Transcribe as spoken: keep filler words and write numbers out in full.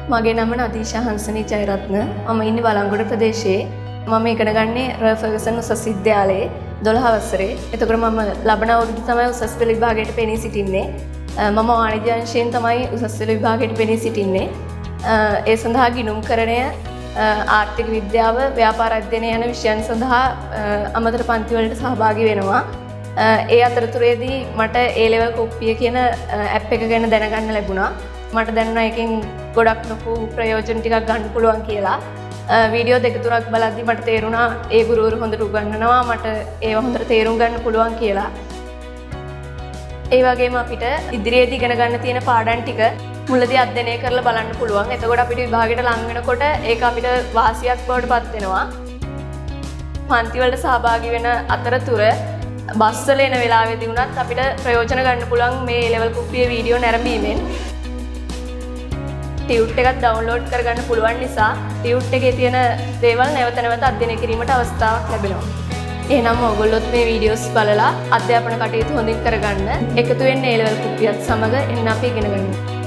මගේ නම නදීෂා හංසනී ජයරත්න. මම ඉන්නේ බලංගොඩ ප්‍රදේශයේ. මම ඉගෙන ගන්නේ රොයල් ෆර්ගසන් උසස් විද්‍යාලයේ දොළහ වසරේ. එතකොට මම ලබන අවුරුද්ද තමයි උසස් පෙළ විභාගයට පෙනී සිටින්නේ. මම වාණිජ්‍ය අංශයෙන් තමයි උසස් පෙළ විභාගයට පෙනී සිටින්නේ. ඒ සඳහා ගිණුම්කරණය, ආර්ථික විද්‍යාව, ව්‍යාපාර අධ්‍යයනය යන විෂයන් සඳහා අමතර පන්ති වලට සහභාගී වෙනවා. ඒ අතරතුරේදී මට ඒ ලෙවල් කුප්පිය කියන ඇප් එක ගැන දැනගන්න ලැබුණා. මට දැනුණා එකෙන් ගොඩක් ලොකු ප්‍රයෝජන ටිකක් ගන්න පුළුවන් කියලා. වීඩියෝ දෙක තුනක් බලද්දි මට තේරුණා ඒ ගුරුවරු හොඳට උගන්වනවා, මට ඒව හොඳට තේරුම් ගන්න පුළුවන් කියලා. ඒ වගේම අපිට ඉදිරියේදී ඉගෙන ගන්න තියෙන පාඩම් ටික මුලදී අධ්‍යයනය කරලා බලන්න පුළුවන්. එතකොට අපිට විභාගයට ලං වෙනකොට ඒක අපිට වාසියක් බවට පත් වෙනවා. පන්ති වලට සහභාගී වෙන අතරතුර බස් වල එන වෙලාවෙදී වුණත් අපිට ප්‍රයෝජන ගන්න පුළුවන් මේ ලෙවල් කුප්පියේ වීඩියෝ නැරඹීමෙන්. ටියුට් එකක් ඩවුන්ලෝඩ් කරගන්න පුළුවන් නිසා ටියුට් එකේ තියෙන දේවල් නැවත නැවත අධ්‍යයනය කිරීමට අවස්ථාවක් ලැබෙනවා. එහෙනම් ඔයගොල්ලොත් මේ වීඩියෝස් බලලා අධ්‍යාපන කටයුතු හොඳින් කරගන්න එකතු වෙන්න ඒ ලෙවල් කුප්පියත් සමග එන්න අපි ඉගෙන ගන්න.